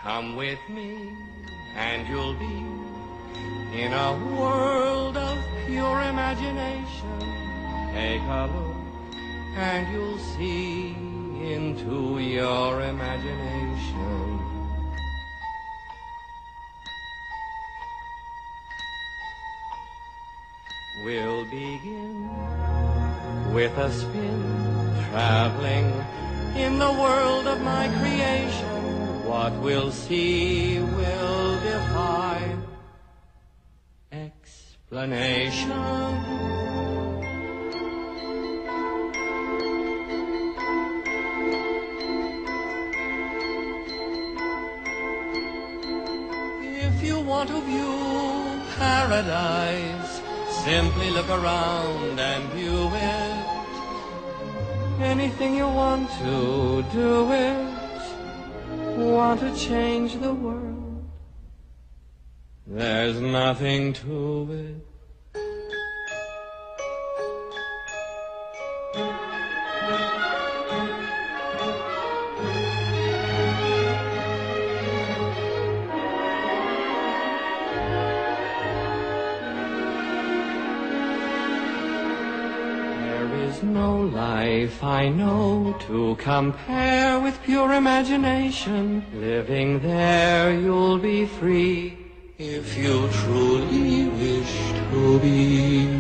Come with me and you'll be in a world of pure imagination. Take a look and you'll see into your imagination. We'll begin with a spin, traveling in the world of my creation. What we'll see will defy explanation. If you want to view paradise, simply look around and view it. Anything you want to do it. Want to change the world, there's nothing to it. No life I know to compare with pure imagination. Living there you'll be free if you truly wish to be.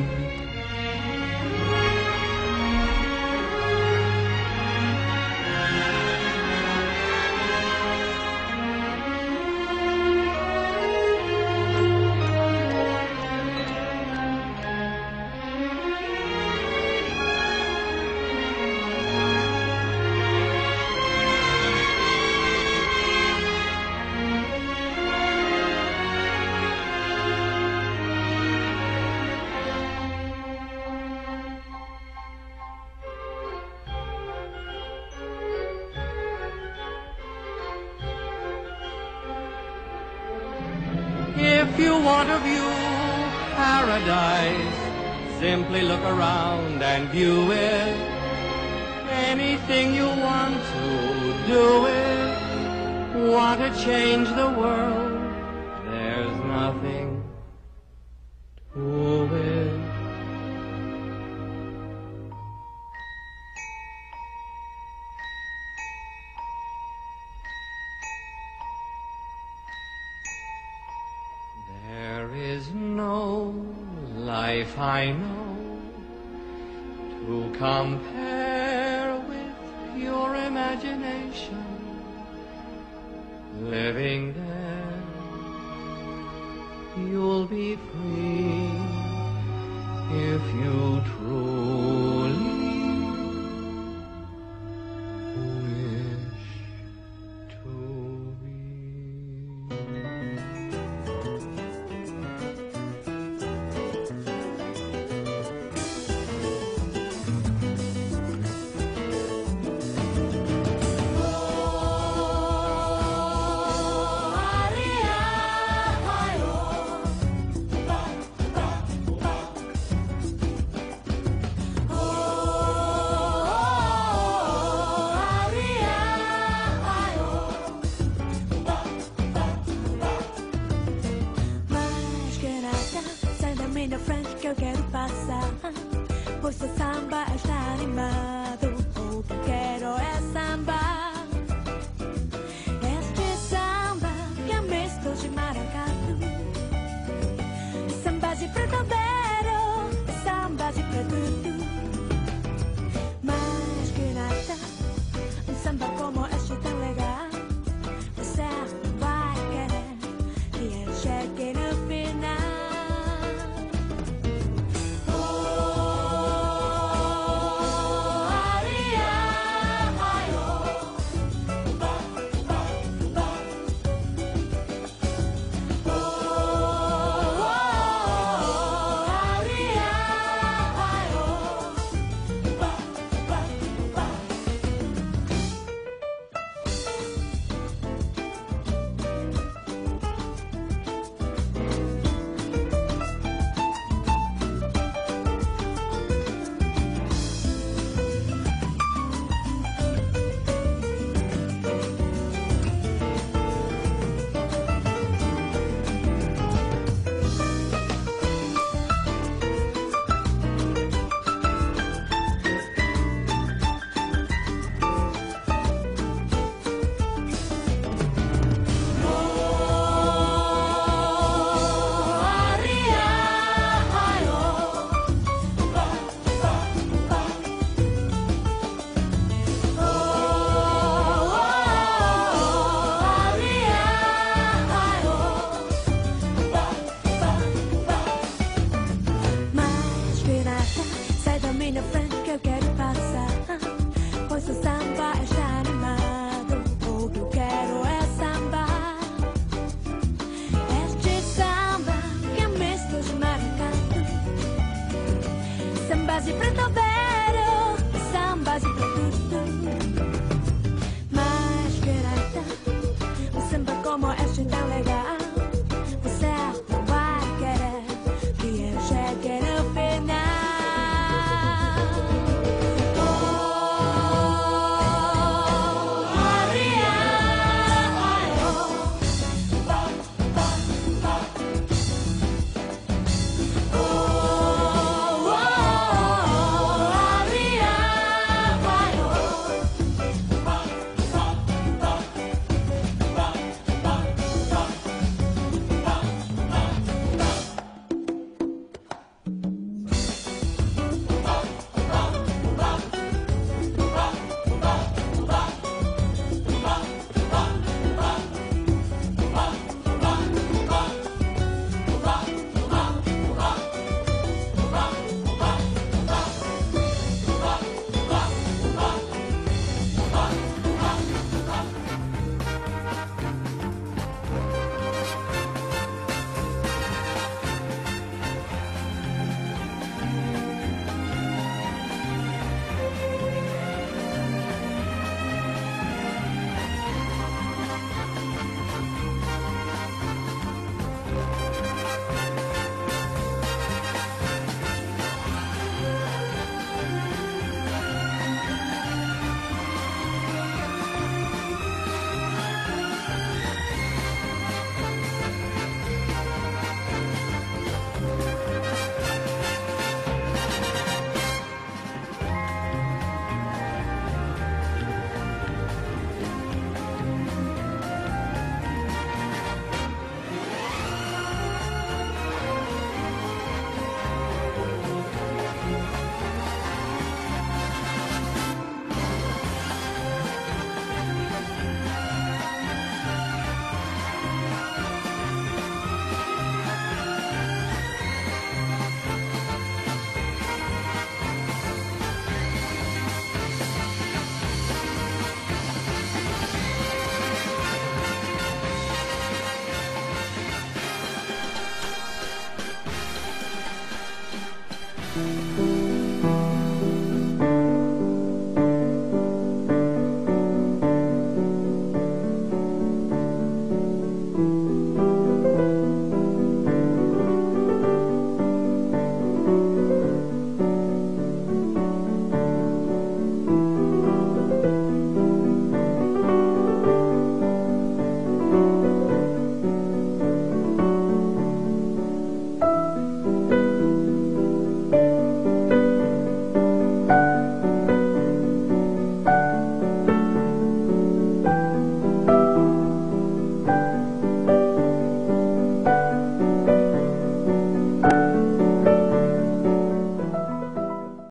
If you want to view paradise, simply look around and view it. Anything you want to do it. Want to change the world, there's nothing to it. There is no life I know to compare with pure imagination. Living there, you'll be free if you truly